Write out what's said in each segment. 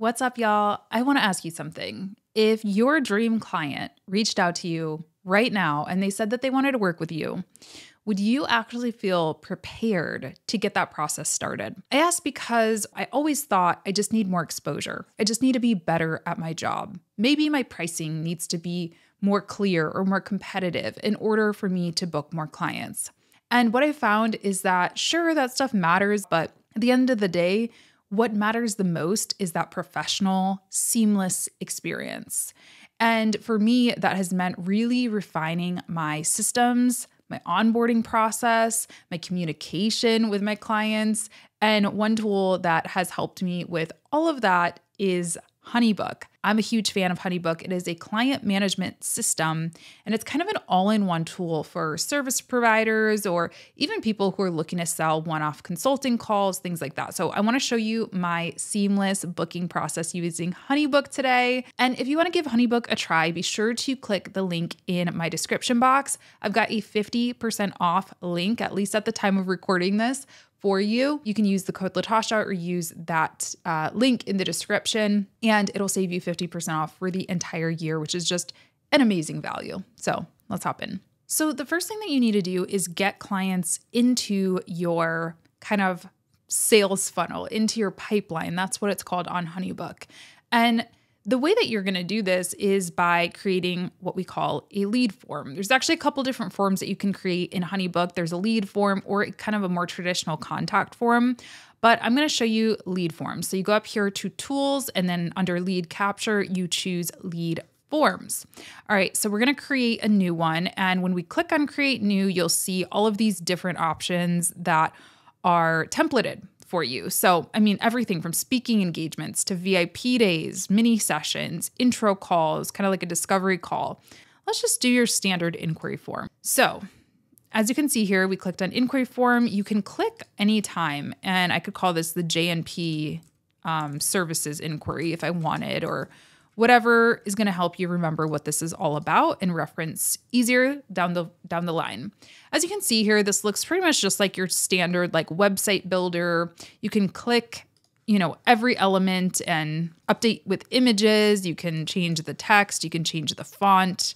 What's up, y'all? I want to ask you something. If your dream client reached out to you right now and they said that they wanted to work with you, would you actually feel prepared to get that process started? I ask because I always thought I just need more exposure. I just need to be better at my job. Maybe my pricing needs to be more clear or more competitive in order for me to book more clients. And what I found is that, sure, that stuff matters, but at the end of the day, what matters the most is that professional, seamless experience. And for me, that has meant really refining my systems, my onboarding process, my communication with my clients. And one tool that has helped me with all of that is HoneyBook. I'm a huge fan of HoneyBook. It is a client management system, and it's kind of an all-in-one tool for service providers or even people who are looking to sell one-off consulting calls, things like that. So I want to show you my seamless booking process using HoneyBook today. And if you want to give HoneyBook a try, be sure to click the link in my description box. I've got a 50% off link, at least at the time of recording this, for you. You can use the code Latasha or use that link in the description, and it'll save you 50% off for the entire year, which is just an amazing value. So let's hop in. So the first thing that you need to do is get clients into your kind of sales funnel, into your pipeline. That's what it's called on HoneyBook. And the way that you're going to do this is by creating what we call a lead form. There's actually a couple different forms that you can create in HoneyBook. There's a lead form or kind of a more traditional contact form, but I'm going to show you lead forms. So you go up here to tools, and then under lead capture, you choose lead forms. All right, so we're going to create a new one. And when we click on create new, you'll see all of these different options that are templated for you. So, I mean, everything from speaking engagements to VIP days, mini sessions, intro calls, kind of like a discovery call. Let's just do your standard inquiry form. So, as you can see here, we clicked on inquiry form. You can click anytime, and I could call this the J&P services inquiry if I wanted, or whatever is going to help you remember what this is all about and reference easier down the line. As you can see here, this looks pretty much just like your standard like website builder. You can click, every element and update with images. You can change the text. You can change the font.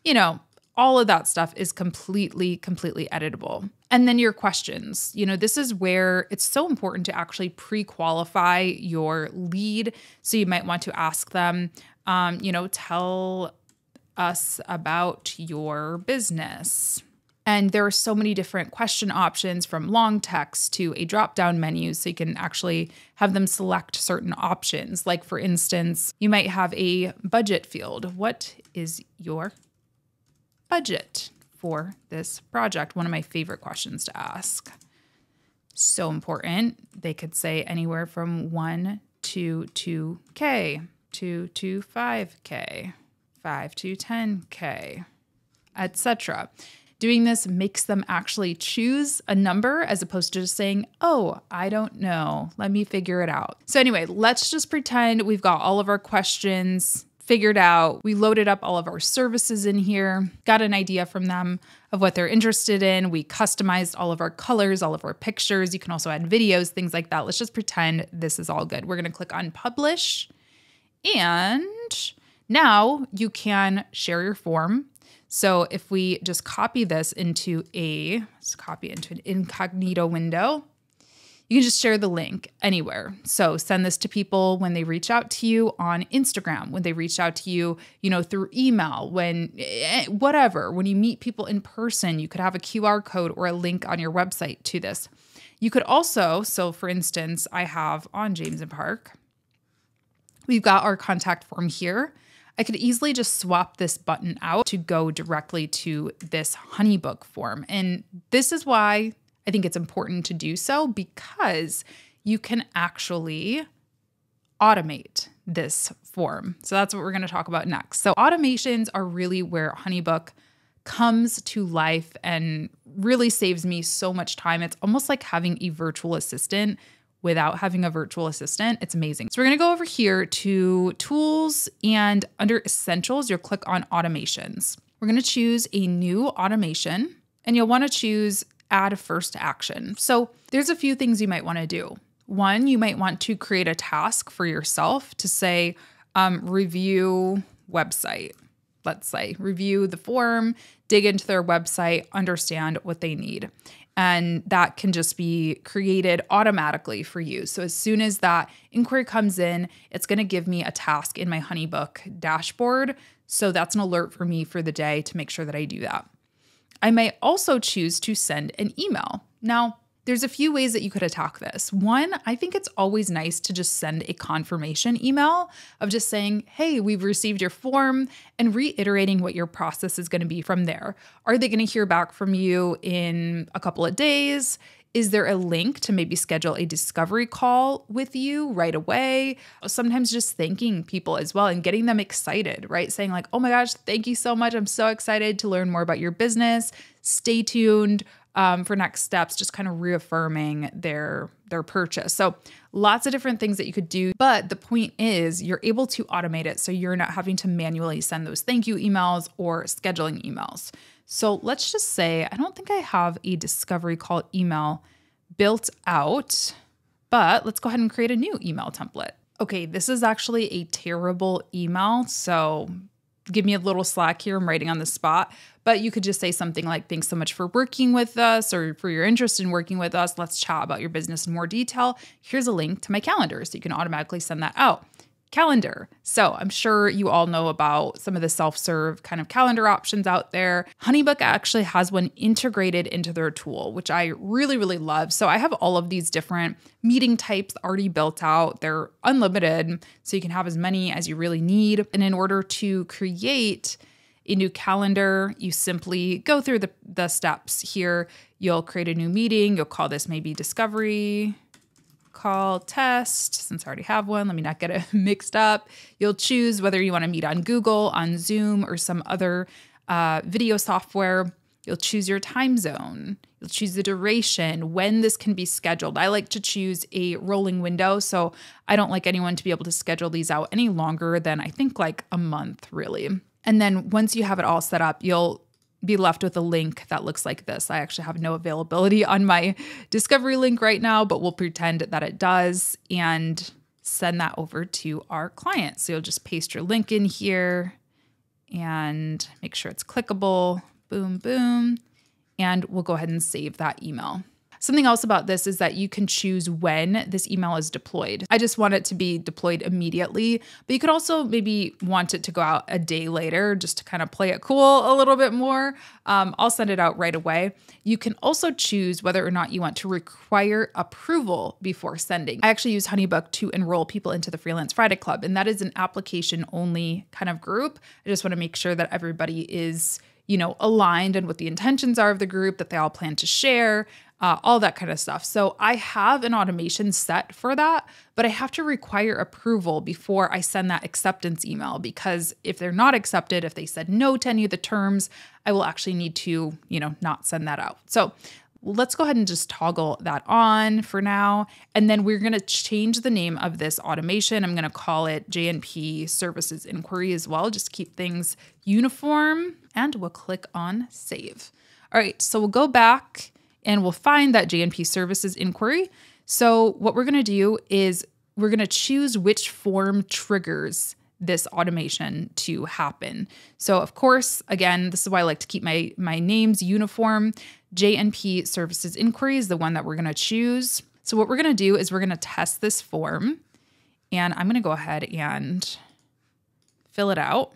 All of that stuff is completely editable. And then your questions. This is where it's so important to actually pre-qualify your lead. So you might want to ask them, tell us about your business. And there are so many different question options, from long text to a drop-down menu, so you can actually have them select certain options. Like, for instance, you might have a budget field. What is your budget for this project? One of my favorite questions to ask. So important. They could say anywhere from 1 to 2K, 2 to 5K, 5 to 10K, etc. Doing this makes them actually choose a number as opposed to just saying, oh, I don't know, let me figure it out. So anyway, let's just pretend we've got all of our questions figured out. We loaded up all of our services in here, got an idea from them of what they're interested in. We customized all of our colors, all of our pictures. You can also add videos, things like that. Let's just pretend this is all good. We're going to click on publish. And now you can share your form. So if we just copy this into an incognito window, you can just share the link anywhere. So send this to people when they reach out to you on Instagram, when they reach out to you, through email, when you meet people in person, you could have a QR code or a link on your website to this. You could also, so for instance, I have on James and Park, we've got our contact form here. I could easily just swap this button out to go directly to this HoneyBook form. And this is why I think it's important to do so, because you can actually automate this form. So that's what we're going to talk about next. So automations are really where HoneyBook comes to life and really saves me so much time. It's almost like having a virtual assistant without having a virtual assistant. It's amazing. So we're going to go over here to tools, and under essentials, you'll click on automations. We're going to choose a new automation, and you'll want to choose add first action. So there's a few things you might want to do. One, you might want to create a task for yourself to say, review website. Let's say review the form, dig into their website, understand what they need. And that can just be created automatically for you. So as soon as that inquiry comes in, it's going to give me a task in my HoneyBook dashboard. So that's an alert for me for the day to make sure that I do that. I may also choose to send an email. Now, there's a few ways that you could attack this. One, I think it's always nice to just send a confirmation email of just saying, hey, we've received your form, and reiterating what your process is going to be from there. Are they going to hear back from you in a couple of days? Is there a link to maybe schedule a discovery call with you right away? Sometimes just thanking people as well and getting them excited, right? Saying like, oh my gosh, thank you so much. I'm so excited to learn more about your business. Stay tuned for next steps, just kind of reaffirming their purchase. So lots of different things that you could do. But the point is you're able to automate it so you're not having to manually send those thank you emails or scheduling emails. So let's just say, I don't think I have a discovery call email built out, but let's go ahead and create a new email template. Okay, this is actually a terrible email. So give me a little slack here. I'm writing on the spot, but you could just say something like, thanks so much for working with us or for your interest in working with us. Let's chat about your business in more detail. Here's a link to my calendar. So you can automatically send that out. Calendar. So I'm sure you all know about some of the self-serve kind of calendar options out there. HoneyBook actually has one integrated into their tool, which I really, really love. So I have all of these different meeting types already built out. They're unlimited, so you can have as many as you really need. And in order to create a new calendar, you simply go through the steps here. You'll create a new meeting. You'll call this maybe discovery call test. Since I already have one, let me not get it mixed up. You'll choose whether you want to meet on Google, on Zoom, or some other video software. You'll choose your time zone. You'll choose the duration, when this can be scheduled. I like to choose a rolling window, so I don't like anyone to be able to schedule these out any longer than I think like a month, really. And then once you have it all set up, you'll be left with a link that looks like this. I actually have no availability on my discovery link right now, but we'll pretend that it does and send that over to our client. So you'll just paste your link in here and make sure it's clickable. Boom, boom. And we'll go ahead and save that email. Something else about this is that you can choose when this email is deployed. I just want it to be deployed immediately, but you could also maybe want it to go out a day later just to kind of play it cool a little bit more. I'll send it out right away. You can also choose whether or not you want to require approval before sending. I actually use HoneyBook to enroll people into the Freelance Friday Club, and that is an application-only kind of group. I just want to make sure that everybody is aligned and what the intentions are of the group, that they all plan to share, all that kind of stuff. So I have an automation set for that, but I have to require approval before I send that acceptance email, because if they're not accepted, if they said no to any of the terms, I will actually need to, not send that out. So let's go ahead and just toggle that on for now. And then we're going to change the name of this automation. I'm going to call it JNP Services Inquiry as well, just keep things uniform, and we'll click on save. All right, so we'll go back and we'll find that JNP Services Inquiry. So what we're going to do is we're going to choose which form triggers this automation to happen. So of course, again, this is why I like to keep my names uniform. JNP Services Inquiry is the one that we're going to choose. So what we're going to do is we're going to test this form, and I'm going to go ahead and fill it out.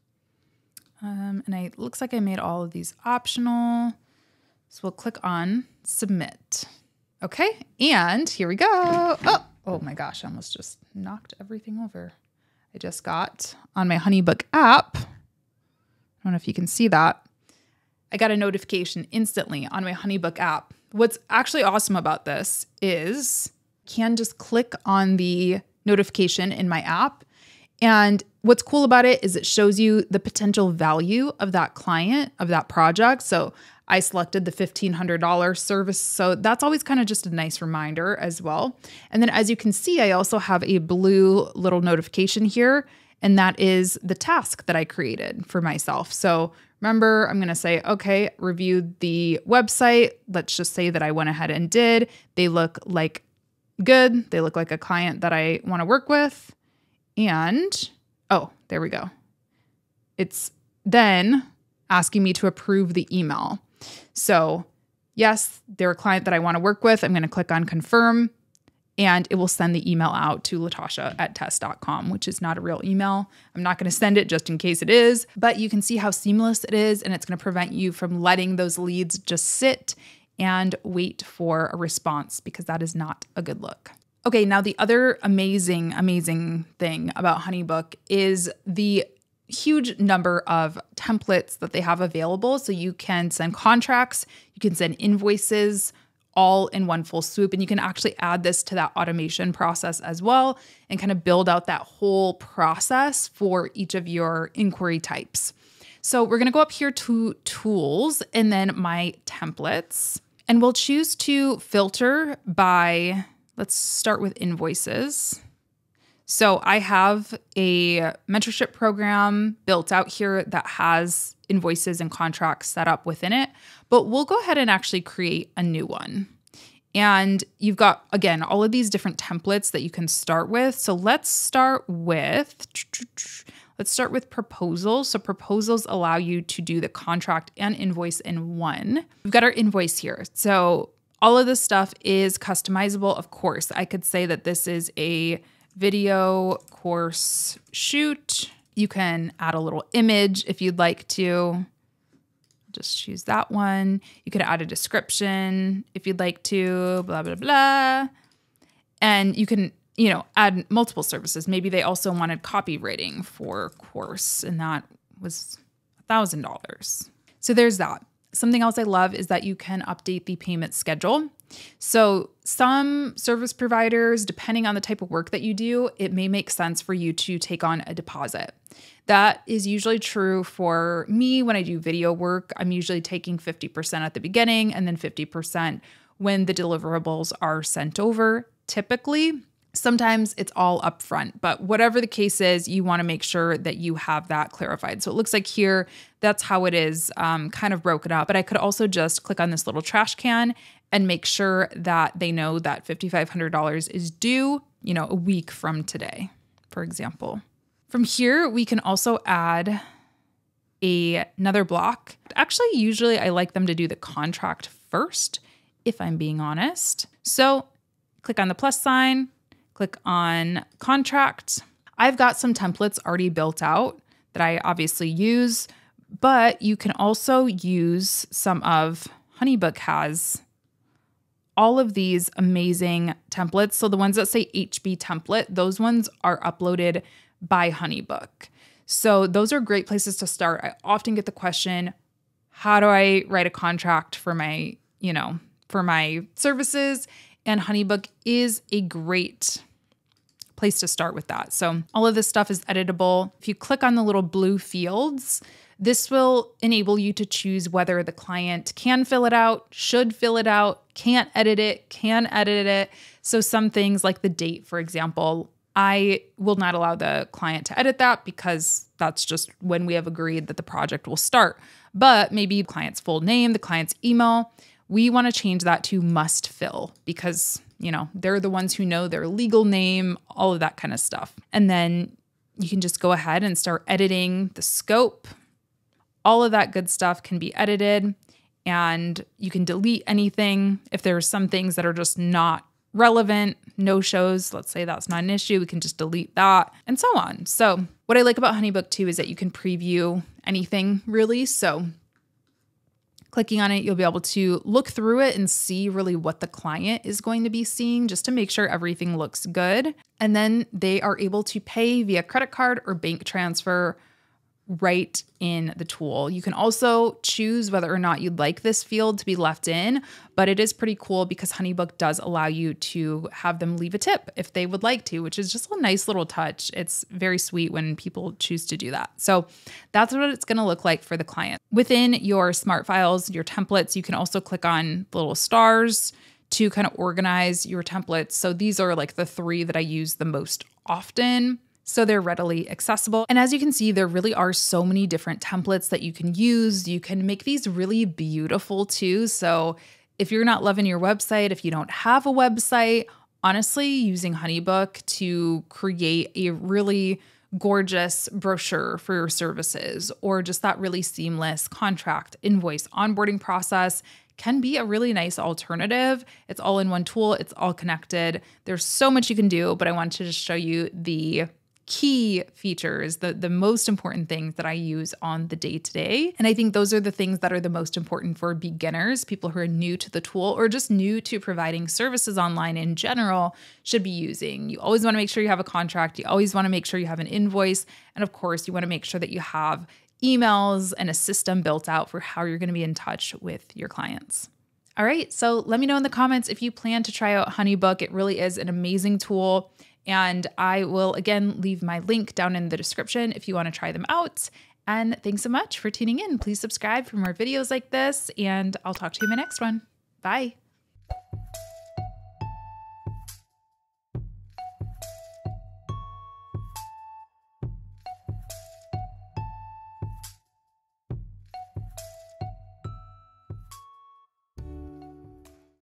And it looks like I made all of these optional. So we'll click on submit. Okay, and here we go. Oh my gosh, I almost just knocked everything over. I just got on my HoneyBook app. I don't know if you can see that. I got a notification instantly on my HoneyBook app. What's actually awesome about this is I can just click on the notification in my app. And what's cool about it is it shows you the potential value of that client, of that project. So I selected the $1,500 service. So that's always kind of just a nice reminder as well. And then as you can see, I also have a blue little notification here, and that is the task that I created for myself. So remember, I'm going to say, okay, review the website. Let's just say that I went ahead and did. They look like, good. They look like a client that I want to work with. And, oh, there we go. It's then asking me to approve the email. So yes, they're a client that I want to work with. I'm going to click on confirm, and it will send the email out to latasha@test.com, which is not a real email. I'm not going to send it just in case it is, but you can see how seamless it is, and it's going to prevent you from letting those leads just sit and wait for a response, because that is not a good look. Okay, now the other amazing, amazing thing about HoneyBook is the huge number of templates that they have available. So you can send contracts, you can send invoices, all in one full swoop. And you can actually add this to that automation process as well and kind of build out that whole process for each of your inquiry types. So we're going to go up here to tools and then my templates, and we'll choose to filter by, let's start with invoices. So I have a mentorship program built out here that has invoices and contracts set up within it, but we'll go ahead and actually create a new one. And you've got, again, all of these different templates that you can start with. So let's start with proposals. So proposals allow you to do the contract and invoice in one. We've got our invoice here. So all of this stuff is customizable. Of course, I could say that this is a video course shoot. You can add a little image if you'd like to. Just choose that one. You could add a description if you'd like to, blah, blah, blah. And you can, add multiple services. Maybe they also wanted copywriting for course, and that was $1,000. So there's that. Something else I love is that you can update the payment schedule. So some service providers, depending on the type of work that you do, it may make sense for you to take on a deposit. That is usually true for me when I do video work. I'm usually taking 50% at the beginning and then 50% when the deliverables are sent over, typically. Sometimes it's all upfront, but whatever the case is, you want to make sure that you have that clarified. So it looks like here, that's how it is kind of broken up. But I could also just click on this little trash can and make sure that they know that $5,500 is due, a week from today, for example. From here, we can also add another block. Actually, usually I like them to do the contract first, if I'm being honest. So click on the plus sign, click on contract. I've got some templates already built out that I obviously use, but you can also use some of HoneyBook has all of these amazing templates. So the ones that say HB template, those ones are uploaded by HoneyBook. So those are great places to start. I often get the question, how do I write a contract for my, for my services? And HoneyBook is a great place to start with that. So all of this stuff is editable. If you click on the little blue fields, this will enable you to choose whether the client can fill it out, should fill it out, can't edit it, can edit it. So some things like the date, for example, I will not allow the client to edit that because that's just when we have agreed that the project will start. But maybe the client's full name, the client's email, we want to change that to must fill because, they're the ones who know their legal name, all of that kind of stuff. And then you can just go ahead and start editing the scope. All of that good stuff can be edited, and you can delete anything. If there are some things that are just not relevant, no shows, let's say that's not an issue, we can just delete that and so on. So what I like about HoneyBook too is that you can preview anything really. So clicking on it, you'll be able to look through it and see really what the client is going to be seeing just to make sure everything looks good. And then they are able to pay via credit card or bank transfer right in the tool. You can also choose whether or not you'd like this field to be left in, but it is pretty cool because HoneyBook does allow you to have them leave a tip if they would like to, which is just a nice little touch. It's very sweet when people choose to do that. So that's what it's going to look like for the client. Within your smart files, your templates, you can also click on the little stars to kind of organize your templates. So these are like the 3 that I use the most often. So they're readily accessible. And as you can see, there really are so many different templates that you can use. You can make these really beautiful too. So if you're not loving your website, if you don't have a website, honestly, using HoneyBook to create a really gorgeous brochure for your services, or just that really seamless contract, invoice, onboarding process can be a really nice alternative. It's all in one tool. It's all connected. There's so much you can do, but I wanted to just show you the key features, the most important things that I use on the day-to-day. And I think those are the things that are the most important for beginners, people who are new to the tool or just new to providing services online in general should be using. You always want to make sure you have a contract. You always want to make sure you have an invoice. And of course, you want to make sure that you have emails and a system built out for how you're going to be in touch with your clients. All right, so let me know in the comments if you plan to try out HoneyBook. It really is an amazing tool. And I will, again, leave my link down in the description if you want to try them out. And thanks so much for tuning in. Please subscribe for more videos like this, and I'll talk to you in my next one. Bye.